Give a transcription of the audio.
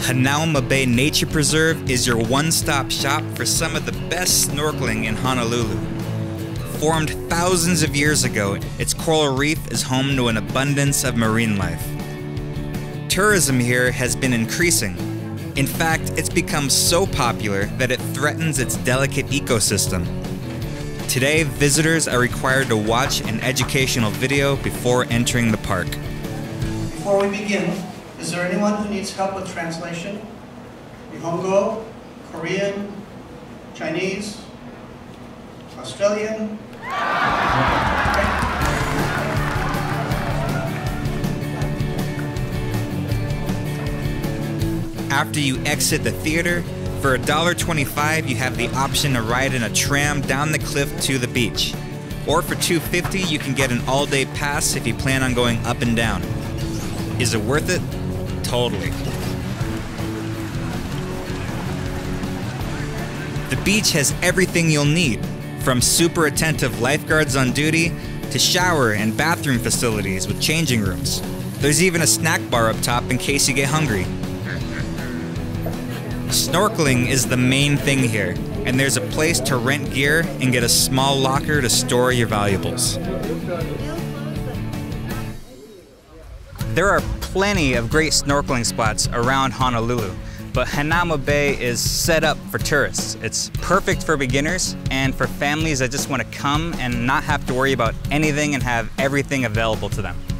Hanauma Bay Nature Preserve is your one-stop shop for some of the best snorkeling in Honolulu. Formed thousands of years ago, its coral reef is home to an abundance of marine life. Tourism here has been increasing. In fact, it's become so popular that it threatens its delicate ecosystem. Today, visitors are required to watch an educational video before entering the park. Before we begin, is there anyone who needs help with translation? Nihongo, Korean, Chinese, Australian? After you exit the theater, for $1.25 you have the option to ride in a tram down the cliff to the beach. Or for $2.50 you can get an all-day pass if you plan on going up and down. Is it worth it? Totally. The beach has everything you'll need, from super attentive lifeguards on duty to shower and bathroom facilities with changing rooms. There's even a snack bar up top in case you get hungry. Snorkeling is the main thing here, and there's a place to rent gear and get a small locker to store your valuables. There are plenty of great snorkeling spots around Honolulu, but Hanauma Bay is set up for tourists. It's perfect for beginners and for families that just want to come and not have to worry about anything and have everything available to them.